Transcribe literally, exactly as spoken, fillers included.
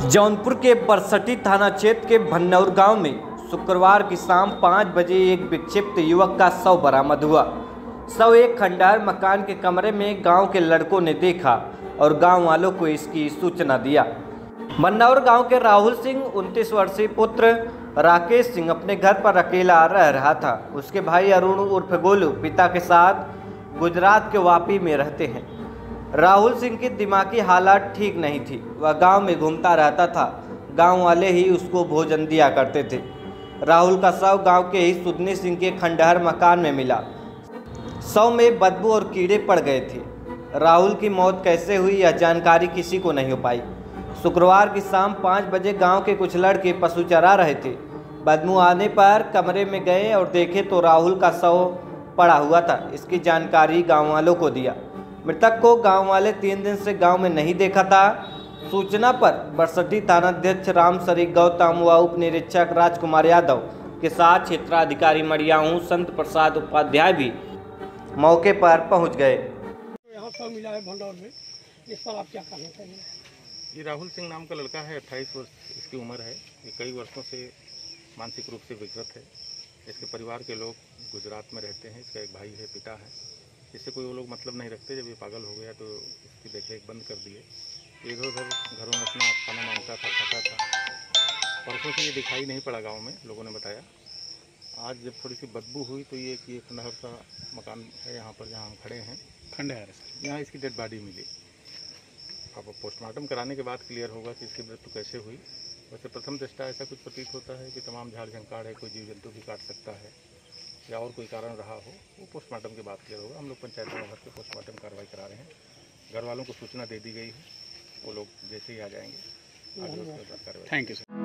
जौनपुर के बरसठी थाना क्षेत्र के भन्नौर गांव में शुक्रवार की शाम पाँच बजे एक विक्षिप्त युवक का शव बरामद हुआ। शव एक खंडहर मकान के कमरे में गांव के लड़कों ने देखा और गांव वालों को इसकी सूचना दिया। भन्नौर गांव के राहुल सिंह उनतीस वर्षीय पुत्र राकेश सिंह अपने घर पर अकेला रह रहा था। उसके भाई अरुण उर्फ गोलू पिता के साथ गुजरात के वापी में रहते हैं। राहुल सिंह की दिमागी हालत ठीक नहीं थी। वह गांव में घूमता रहता था। गांव वाले ही उसको भोजन दिया करते थे। राहुल का शव गांव के ही सुदनी सिंह के खंडहर मकान में मिला। शव में बदबू और कीड़े पड़ गए थे। राहुल की मौत कैसे हुई यह जानकारी किसी को नहीं हो पाई। शुक्रवार की शाम पाँच बजे गांव के कुछ लड़के पशु चरा रहे थे। बदबू आने पर कमरे में गए और देखे तो राहुल का शव पड़ा हुआ था। इसकी जानकारी गाँव वालों को दिया। मृतक को गांव वाले तीन दिन से गांव में नहीं देखा था। सूचना पर बरसठी थानाध्यक्ष राम शरीक गौतम व उप निरीक्षक राजकुमार यादव के साथ क्षेत्राधिकारी मड़ियाहू संत प्रसाद उपाध्याय भी मौके पर पहुंच गए। यहाँ सब मिला है भंडौर में। इस पर आप क्या कहना चाहिए? ये राहुल सिंह नाम का लड़का है, अट्ठाईस वर्ष इसकी उम्र है। ये कई वर्षों से मानसिक रूप से विकृत है। इसके परिवार के लोग गुजरात में रहते हैं। इसका एक भाई है, पिता है। इससे कोई वो लोग मतलब नहीं रखते। जब ये पागल हो गया तो इसकी देखरेख बंद कर दिए। इधर उधर घरों में अपना खाना मांगता था, खाता था। परसों से ये दिखाई नहीं पड़ा गांव में, लोगों ने बताया। आज जब थोड़ी सी बदबू हुई तो ये कि एक खंडहर सा मकान है यहाँ पर, जहाँ हम खड़े हैं, खंडहर, यहाँ इसकी डेड बॉडी मिली। अब पोस्टमार्टम कराने के बाद क्लियर होगा कि इसकी मृत्यु कैसे हुई। वैसे प्रथम दृष्टा ऐसा कुछ प्रतीत होता है कि तमाम झाड़ झंकाड़ है, कोई जीव जंतु भी काट सकता है या और कोई कारण रहा हो। वो पोस्टमार्टम के बाद क्लियर होगा। हम लोग पंचायत में भर के पोस्टमार्टम कार्रवाई करा रहे हैं। घर वालों को सूचना दे दी गई है। वो लोग जैसे ही आ जाएंगे आगे उसके बाद कार्रवाई। Thank you sir.